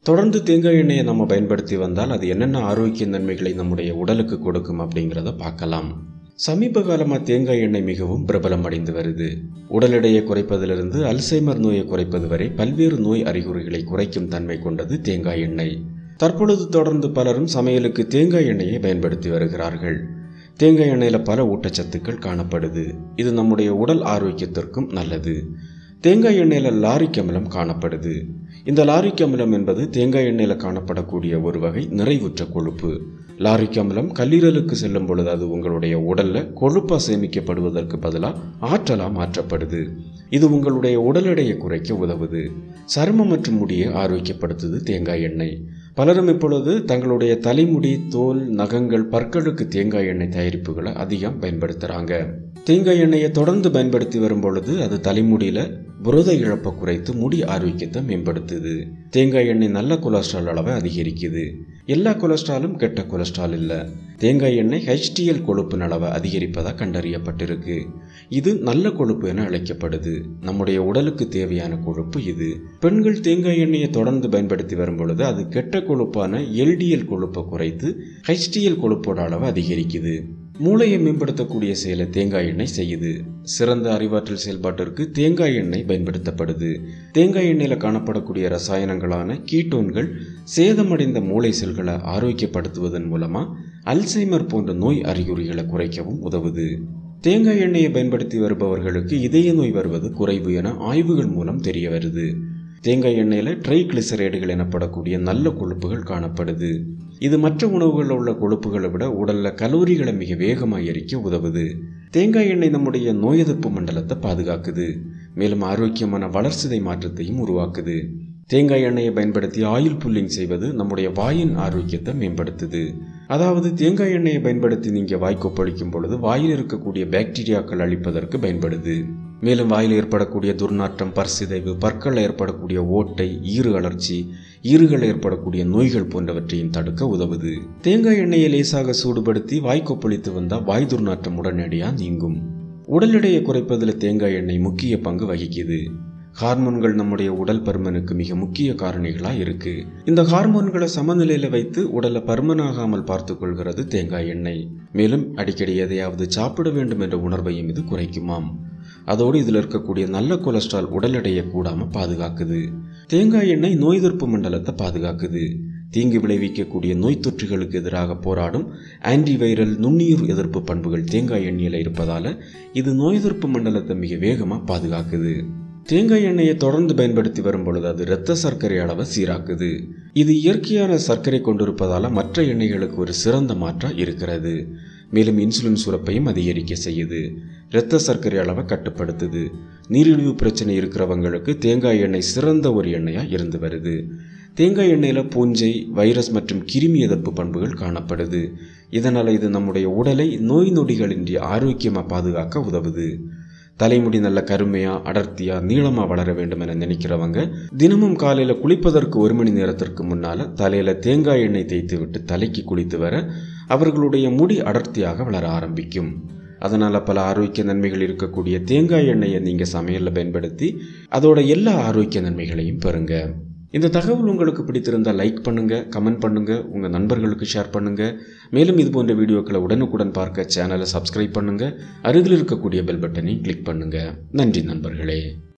தொடர்ந்து தேங்காய் எண்ணெயை நம்ம பயன்படுத்தி வந்தால் அது என்னென்ன ஆரோக்கிய நன்மைகளை நம்முடைய உடலுக்கு கொடுக்கும் அப்படிங்கிறத பார்க்கலாம். சமீப காலமாக தேங்காய் எண்ணெய் மிகவும் பிரபலம் அடைந்து வருது. உடல் எடையை குறைப்பதிலிருந்து அல்சைமர் நோயை குறைப்பது வரை பல்வேறு நோய் அறிகுறிகளை குறைக்கும் தன்மை கொண்டது தேங்காய் எண்ணெய். தற்பொழுது தொடர்ந்து பலரும் சமையலுக்கு தேங்காய் எண்ணெயை பயன்படுத்தி வருகிறார்கள். தேங்காய் எண்ணெயில் பல ஊட்டச்சத்துக்கள் காணப்படுது. இது நம்முடைய உடல் ஆரோக்கியத்திற்கும் நல்லது. தேங்காய் எண்ணெயில் லாரிக் அமிலம் காணப்படுது. இந்த லாரிக் அமிலம் என்பது தேங்காய் எண்ணெயில் காணப்படக்கூடிய ஒரு வகை நிறைவுற்ற கொழுப்பு. லாரிக் அமிலம் கல்லீரலுக்கு செல்லும் பொழுது அது உங்களுடைய உடல்ல கொழுப்பா சேமிக்கப்படுவதற்கு பதிலாக ஆற்றலா மாற்றப்படுது. இது உங்களுடைய உடல் எடையை குறைக்க உதவுது. சருமம் மற்றும் முடியை ஆரோக்கியப்படுத்துது தேங்காய் எண்ணெய். பலரும் இப்பொழுது தங்களுடைய தலைமுடி, தோல், நகங்கள், பற்களுக்கு தேங்காய் எண்ணெய் தயாரிப்புகளை அதிகம் பயன்படுத்துகிறாங்க. தேங்காய் எண்ணெயை தொடர்ந்து பயன்படுத்தி வரும் பொழுது அது தலைமுடியில புரத இழப்பை குறைத்து முடி ஆரோக்கியத்தை மேம்படுத்துது. தேங்காய் எண்ணெய் நல்ல கொலஸ்ட்ரால் அளவை அதிகரிக்குது. எல்லா கொலஸ்ட்ராலும் கெட்ட கொலஸ்ட்ரால் இல்லை. தேங்காய் எண்ணெய் HDL கொழுப்பின் அளவை அதிகரிப்பதாக கண்டறியப்பட்டிருக்கு. இது நல்ல கொழுப்பு என அழைக்கப்படுது. நம்முடைய உடலுக்கு தேவையான கொழுப்பு இது. பெண்கள் தேங்காய் எண்ணெயை தொடர்ந்து பயன்படுத்தி வரும் பொழுது அது கெட்ட கொழுப்பான LDL கொழுப்பை குறைத்து HDL கொழுப்போட அளவை அதிகரிக்குது. மூளையை மேம்படுத்தக்கூடிய செயலை தேங்காய் எண்ணெய் செய்யுது. சிறந்த அறிவாற்றல் செயல்பாட்டிற்கு தேங்காய் எண்ணெய் பயன்படுத்தப்படுது. தேங்காய் எண்ணெயில் காணப்படக்கூடிய ரசாயனங்களான கீட்டோன்கள் சேதமடைந்த மூளை செல்களை ஆரோக்கியப்படுத்துவதன் மூலமா அல்சைமர் போன்ற நோய் அறிகுறிகளை குறைக்கவும் உதவுது. தேங்காய் எண்ணெயை பயன்படுத்தி வருபவர்களுக்கு இதய நோய் வருவது குறைவு என ஆய்வுகள் மூலம் தெரிய வருது. தேங்காய் எண்ணெயில் ட்ரைகிளிசரைடுகள் எனப்படக்கூடிய நல்ல கொழுப்புகள் காணப்படுது. இது மற்ற உணவுகளில் உள்ள கொழுப்புகளை விட உடல்ல கலோரிகளை மிக வேகமாக எரிக்க உதவுது. தேங்காய் எண்ணெய் நம்முடைய நோய் எதிர்ப்பு மண்டலத்தை பாதுகாக்குது. மேலும் ஆரோக்கியமான வளர்சிதை மாற்றத்தையும் உருவாக்குது. தேங்காய் எண்ணெயை பயன்படுத்தி ஆயில் புல்லிங் செய்வது நம்முடைய வாயின் ஆரோக்கியத்தை மேம்படுத்துது. அதாவது தேங்காய் எண்ணெயை பயன்படுத்தி நீங்க வாய் கொப்பளிக்கும் பொழுது வாயில் இருக்கக்கூடிய பாக்டீரியாக்கள் அழிப்பதற்கு பயன்படுது. மேலும் வாயில் ஏற்படக்கூடிய துர்நாற்றம், பற்சிதைவு, பற்கள் ஏற்படக்கூடிய ஓட்டை, ஈறு அழற்சி, ஈறுகள் ஏற்படக்கூடிய நோய்கள் போன்றவற்றையும் தடுக்க உதவுது. தேங்காய் எண்ணெயை லேசாக சூடுபடுத்தி வாய் கொப்பளித்து வந்தால் வாய் துர்நாற்றம் உடனடியாக நீங்கும். உடல் எடையை குறைப்பதில் தேங்காய் எண்ணெய் முக்கிய பங்கு வகிக்குது. ஹார்மோன்கள் நம்முடைய உடல் பருமனுக்கு மிக முக்கிய காரணிகளாக இருக்கு. இந்த ஹார்மோன்களை சமநிலையில வைத்து உடலை பருமனாகாமல் பார்த்து கொள்கிறது தேங்காய் எண்ணெய். மேலும் அடிக்கடி எதையாவது சாப்பிட வேண்டும் என்ற உணர்வையும் இது குறைக்குமாம். அதோடு இதில் இருக்கக்கூடிய நல்ல கொலஸ்ட்ரால் உடல் எடையை கூடாம பாதுகாக்குது. தேங்காய் எண்ணெய் நோய் எதிர்ப்பு மண்டலத்தை பாதுகாக்குது. தீங்கு விளைவிக்கக்கூடிய நோய் தொற்றுகளுக்கு எதிராக போராடும் ஆன்டிவைரல் நுண்ணுயிர் எதிர்ப்பு பண்புகள் தேங்காய் எண்ணெயில் இருப்பதால இது நோய் எதிர்ப்பு மண்டலத்தை மிக வேகமாக பாதுகாக்குது. தேங்காய் எண்ணெயை தொடர்ந்து பயன்படுத்தி வரும் பொழுது அது இரத்த சர்க்கரை அளவை சீராக்குது. இது இயற்கையான சர்க்கரை கொண்டிருப்பதால மற்ற எண்ணெய்களுக்கு ஒரு சிறந்த மாற்றம் இருக்கிறது. மேலும் இன்சுலின் சுரப்பையும் அதிகரிக்க செய்யுது. இரத்த சர்க்கரை அளவை கட்டுப்படுத்துது. நீரிழிவு பிரச்சனை இருக்கிறவங்களுக்கு தேங்காய் எண்ணெய் சிறந்த ஒரு எண்ணெயாக இருந்து வருது. தேங்காய் எண்ணெயில் பூஞ்சை, வைரஸ் மற்றும் கிருமி எதிர்ப்பு பண்புகள் காணப்படுது. இதனால் இது நம்முடைய உடலை நோய் நொடிகளின்றி ஆரோக்கியமாக பாதுகாக்க உதவுது. தலைமுடி நல்ல கருமையா, அடர்த்தியா, நீளமா வளர வேண்டும் என நினைக்கிறவங்க தினமும் காலையில குளிப்பதற்கு 1 மணி நேரத்திற்கு முன்னால தலையில தேங்காய் எண்ணெய் தேய்த்து விட்டு தலைக்கு குளித்து வர அவர்களுடைய முடி அடர்த்தியாக வளர ஆரம்பிக்கும். அதனால பல ஆரோக்கிய நன்மைகள் இருக்கக்கூடிய தேங்காய் எண்ணெயை நீங்க சமையல்ல பயன்படுத்தி அதோட எல்லா ஆரோக்கிய நன்மைகளையும் பெறுங்க. இந்த தகவல் உங்களுக்கு பிடித்திருந்தால் லைக் பண்ணுங்க, கமெண்ட் பண்ணுங்க, உங்க நண்பர்களுக்கு ஷேர் பண்ணுங்க. மேலும் இது போன்ற வீடியோக்களை உடனுக்குடன் பார்க்க சேனலை சப்ஸ்கிரைப் பண்ணுங்க. அருகில் இருக்கக்கூடிய பெல் பட்டனை கிளிக் பண்ணுங்க. நன்றி நண்பர்களே.